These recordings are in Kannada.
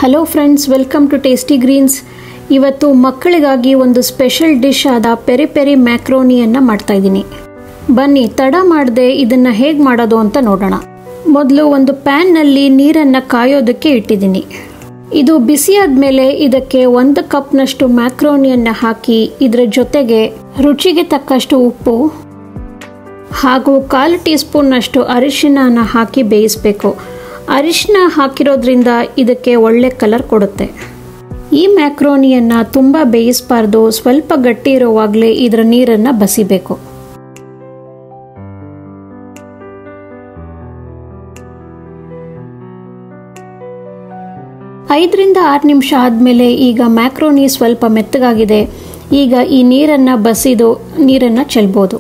Hello friends, welcome to tasty greens. ಇವತ್ತು ಮಕ್ಕಳಿಗಾಗಿ ಒಂದು ಸ್ಪೆಷಲ್ ಡಿಶ್ ಆದ ಪೆರಿ ಪೆರಿ ಮ್ಯಾಕ್ರೋನಿಯನ್ನು ಮಾಡ್ತಾ ಇದ್ದೀನಿ. ಬನ್ನಿ ತಡ ಮಾಡದೆ ಇದನ್ನು ಹೇಗೆ ಮಾಡೋದು ಅಂತ ನೋಡೋಣ. ಮೊದಲು ಒಂದು ಪ್ಯಾನ್ನಲ್ಲಿ ನೀರನ್ನು ಕಾಯೋದಕ್ಕೆ ಇಟ್ಟಿದ್ದೀನಿ. ಇದು ಬಿಸಿಯಾದ ಮೇಲೆ ಇದಕ್ಕೆ 1 ಕಪ್ನಷ್ಟು ಮ್ಯಾಕ್ರೋನಿಯನ್ನು ಹಾಕಿ ಇದರ ಜೊತೆಗೆ ರುಚಿಗೆ ತಕ್ಕಷ್ಟು ಉಪ್ಪು ಹಾಗೂ 1/4 ಟೀ ಸ್ಪೂನ್ನಷ್ಟು ಅರಿಶಿನ ಹಾಕಿ ಬೇಯಿಸಬೇಕು. ಅರಿಶಿನ ಹಾಕಿರೋದ್ರಿಂದ ಇದಕ್ಕೆ ಒಳ್ಳೆ ಕಲರ್ ಕೊಡುತ್ತೆ. ಈ ಮ್ಯಾಕ್ರೋನಿಯನ್ನು ತುಂಬ ಬೇಯಿಸಬಾರ್ದು, ಸ್ವಲ್ಪ ಗಟ್ಟಿ ಇರುವಾಗಲೇ ಇದರ ನೀರನ್ನು ಬಸಿಬೇಕು. ಐದರಿಂದ 6 ನಿಮಿಷ ಆದಮೇಲೆ ಈಗ ಮ್ಯಾಕ್ರೋನಿ ಸ್ವಲ್ಪ ಮೆತ್ತಗಾಗಿದೆ. ಈಗ ಈ ನೀರನ್ನು ಬಸಿದು ನೀರನ್ನು ಚೆಲ್ಬೋದು.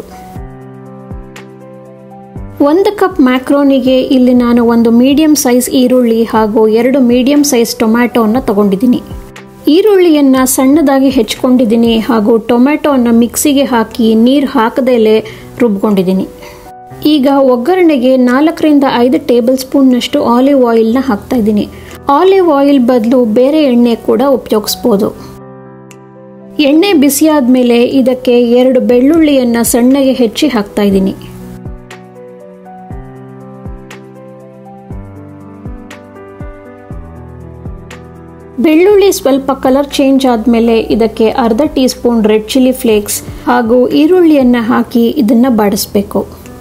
1 ಕಪ್ ಮ್ಯಾಕ್ರೋನಿಗೆ ಇಲ್ಲಿ ನಾನು ಒಂದು ಮೀಡಿಯಂ ಸೈಜ್ ಈರುಳ್ಳಿ ಹಾಗೂ 2 ಮೀಡಿಯಂ ಸೈಜ್ ಟೊಮ್ಯಾಟೋವನ್ನು ತಗೊಂಡಿದ್ದೀನಿ. ಈರುಳ್ಳಿಯನ್ನು ಸಣ್ಣದಾಗಿ ಹೆಚ್ಚಿಕೊಂಡಿದ್ದೀನಿ ಹಾಗೂ ಟೊಮ್ಯಾಟೋವನ್ನು ಮಿಕ್ಸಿಗೆ ಹಾಕಿ ನೀರು ಹಾಕದೇಲೆ ರುಬ್ಕೊಂಡಿದ್ದೀನಿ. ಈಗ ಒಗ್ಗರಣೆಗೆ 4ರಿಂದ 5 ಟೇಬಲ್ ಸ್ಪೂನ್ನಷ್ಟು ಆಲಿವ್ ಆಯಿಲ್ನ ಹಾಕ್ತಾ ಇದ್ದೀನಿ. ಆಲಿವ್ ಆಯಿಲ್ ಬದಲು ಬೇರೆ ಎಣ್ಣೆ ಕೂಡ ಉಪಯೋಗಿಸ್ಬೋದು. ಎಣ್ಣೆ ಬಿಸಿಯಾದ ಮೇಲೆ ಇದಕ್ಕೆ 2 ಬೆಳ್ಳುಳ್ಳಿಯನ್ನು ಸಣ್ಣಗೆ ಹೆಚ್ಚಿ ಹಾಕ್ತಾ ಇದ್ದೀನಿ. ಬೆಳ್ಳುಳ್ಳಿ ಸ್ವಲ್ಪ ಕಲರ್ ಚೇಂಜ್ ಆದಮೇಲೆ ಇದಕ್ಕೆ 1/2 teaspoon red chilli flakes ಹಾಗೂ ಈರುಳ್ಳಿಯನ್ನು ಹಾಕಿ ಇದನ್ನು ಬಾಡಿಸಬೇಕು.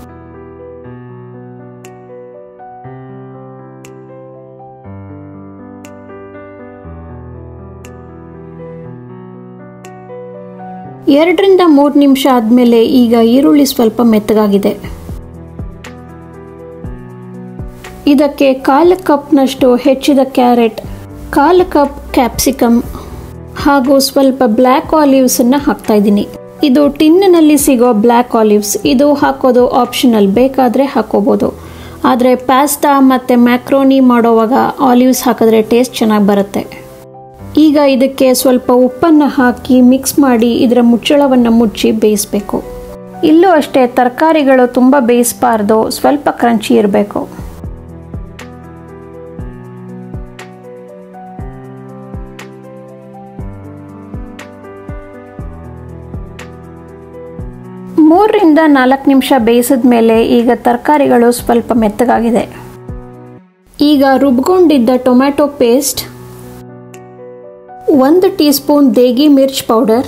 ಎರಡರಿಂದ 3 ನಿಮಿಷ ಆದಮೇಲೆ ಈಗ ಈರುಳ್ಳಿ ಸ್ವಲ್ಪ ಮೆತ್ತಗಾಗಿದೆ. ಇದಕ್ಕೆ 1/4 ಕಪ್ನಷ್ಟು ಹೆಚ್ಚಿದ ಕ್ಯಾರೆಟ್, 1/4 ಕಪ್ ಕ್ಯಾಪ್ಸಿಕಮ್ ಹಾಗೂ ಸ್ವಲ್ಪ ಬ್ಲ್ಯಾಕ್ ಆಲಿವ್ಸ್ ಅನ್ನು ಹಾಕ್ತಾ ಇದ್ದೀನಿ. ಇದು ಟಿನ್ನಲ್ಲಿ ಸಿಗೋ ಬ್ಲ್ಯಾಕ್ ಆಲಿವ್ಸ್. ಇದು ಹಾಕೋದು ಆಪ್ಷನಲ್, ಬೇಕಾದರೆ ಹಾಕೋಬೋದು. ಆದರೆ ಪಾಸ್ತಾ ಮತ್ತು ಮ್ಯಾಕ್ರೋನಿ ಮಾಡೋವಾಗ ಆಲಿವ್ಸ್ ಹಾಕಿದ್ರೆ ಟೇಸ್ಟ್ ಚೆನ್ನಾಗಿ ಬರುತ್ತೆ. ಈಗ ಇದಕ್ಕೆ ಸ್ವಲ್ಪ ಉಪ್ಪನ್ನು ಹಾಕಿ ಮಿಕ್ಸ್ ಮಾಡಿ ಇದರ ಮುಚ್ಚಳವನ್ನು ಮುಚ್ಚಿ ಬೇಯಿಸಬೇಕು. ಇಲ್ಲೂ ಅಷ್ಟೇ, ತರಕಾರಿಗಳು ತುಂಬ ಬೇಯಿಸಬಾರ್ದು, ಸ್ವಲ್ಪ ಕ್ರಂಚಿ ಇರಬೇಕು. ಮೂರರಿಂದ 4 ನಿಮಿಷ ಬೇಯಿಸಿದ ಮೇಲೆ ಈಗ ತರಕಾರಿಗಳು ಸ್ವಲ್ಪ ಮೆತ್ತಗಾಗಿದೆ. ಈಗ ರುಬ್ಕೊಂಡಿದ್ದ tomato paste, 1 teaspoon Degi Mirch powder,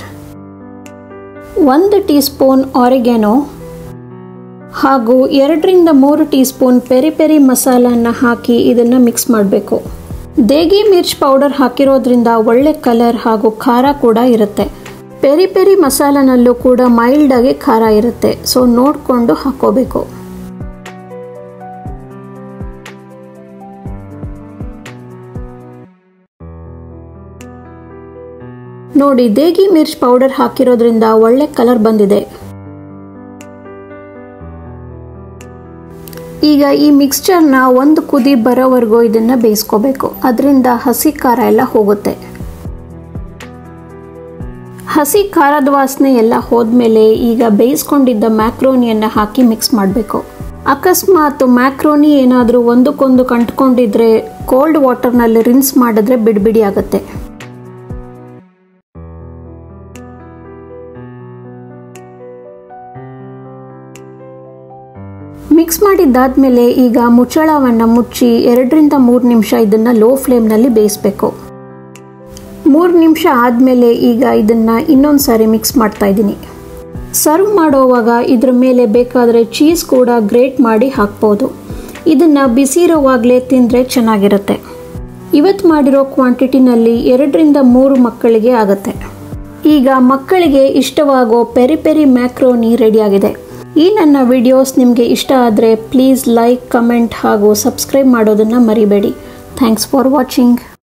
1 teaspoon oregano ಹಾಗೂ 2ರಿಂದ 3 ಟೀ ಸ್ಪೂನ್ ಪೆರಿ ಪೆರಿ ಮಸಾಲನ್ನು ಹಾಕಿ ಇದನ್ನು ಮಿಕ್ಸ್ ಮಾಡಬೇಕು. ದೇಗಿ ಮಿರ್ಚ್ ಪೌಡರ್ ಹಾಕಿರೋದ್ರಿಂದ ಒಳ್ಳೆ ಕಲರ್ ಹಾಗೂ ಖಾರ ಕೂಡ ಇರುತ್ತೆ. ಪೆರಿ ಪೆರಿ ಮಸಾಲನಲ್ಲೂ ಕೂಡ ಮೈಲ್ಡ್ ಆಗಿ ಖಾರ ಇರುತ್ತೆ, ಸೊ ನೋಡಿಕೊಂಡು ಹಾಕೋಬೇಕು. ನೋಡಿ, ದೇಗಿ ಮಿರ್ಚ್ ಪೌಡರ್ ಹಾಕಿರೋದ್ರಿಂದ ಒಳ್ಳೆ ಕಲರ್ ಬಂದಿದೆ. ಈಗ ಈ ಮಿಕ್ಸ್ಚರ್ನ 1 ಕುದಿ ಬರೋವರೆಗೂ ಇದನ್ನು ಬೇಯಿಸ್ಕೋಬೇಕು. ಅದರಿಂದ ಹಸಿ ಖಾರ ಎಲ್ಲ ಹೋಗುತ್ತೆ. ಹಸಿ ಖಾರದ ವಾಸನೆ ಎಲ್ಲ ಹೋದ್ಮೇಲೆ ಈಗ ಬೇಯಿಸ್ಕೊಂಡಿದ್ದ ಮ್ಯಾಕ್ರೋನಿಯನ್ನು ಹಾಕಿ ಮಿಕ್ಸ್ ಮಾಡಬೇಕು. ಅಕಸ್ಮಾತ್ ಮ್ಯಾಕ್ರೋನಿ ಏನಾದರೂ ಒಂದಕ್ಕೊಂದು ಕಂಟ್ಕೊಂಡಿದ್ರೆ ಕೋಲ್ಡ್ ವಾಟರ್ನಲ್ಲಿ ರಿನ್ಸ್ ಮಾಡಿದ್ರೆ ಬಿಡಿ ಆಗುತ್ತೆ. ಮಿಕ್ಸ್ ಮಾಡಿದ್ದಾದ್ಮೇಲೆ ಈಗ ಮುಚ್ಚಳವನ್ನು ಮುಚ್ಚಿ 2ರಿಂದ 3 ನಿಮಿಷ ಇದನ್ನು ಲೋ ಫ್ಲೇಮ್ನಲ್ಲಿ ಬೇಯಿಸಬೇಕು. 3 ನಿಮಿಷ ಆದಮೇಲೆ ಈಗ ಇದನ್ನು ಇನ್ನೊಂದು ಸಾರಿ ಮಿಕ್ಸ್ ಮಾಡ್ತಾ ಇದ್ದೀನಿ. ಸರ್ವ್ ಮಾಡೋವಾಗ ಇದ್ರ ಮೇಲೆ ಬೇಕಾದರೆ ಚೀಸ್ ಕೂಡ ಗ್ರೇಟ್ ಮಾಡಿ ಹಾಕ್ಬೋದು. ಇದನ್ನು ಬಿಸಿ ಇರೋವಾಗಲೇ ತಿಂದರೆ ಚೆನ್ನಾಗಿರುತ್ತೆ. ಇವತ್ತು ಮಾಡಿರೋ ಕ್ವಾಂಟಿಟಿನಲ್ಲಿ 2ರಿಂದ 3 ಮಕ್ಕಳಿಗೆ ಆಗುತ್ತೆ. ಈಗ ಮಕ್ಕಳಿಗೆ ಇಷ್ಟವಾಗೋ ಪೆರಿ ಪೆರಿ ಮ್ಯಾಕ್ರೋನಿ ರೆಡಿಯಾಗಿದೆ. ಈ ನನ್ನ ವಿಡಿಯೋಸ್ ನಿಮಗೆ ಇಷ್ಟ ಆದರೆ ಪ್ಲೀಸ್ ಲೈಕ್, ಕಮೆಂಟ್ ಹಾಗೂ ಸಬ್ಸ್ಕ್ರೈಬ್ ಮಾಡೋದನ್ನು ಮರಿಬೇಡಿ. Thanks for watching.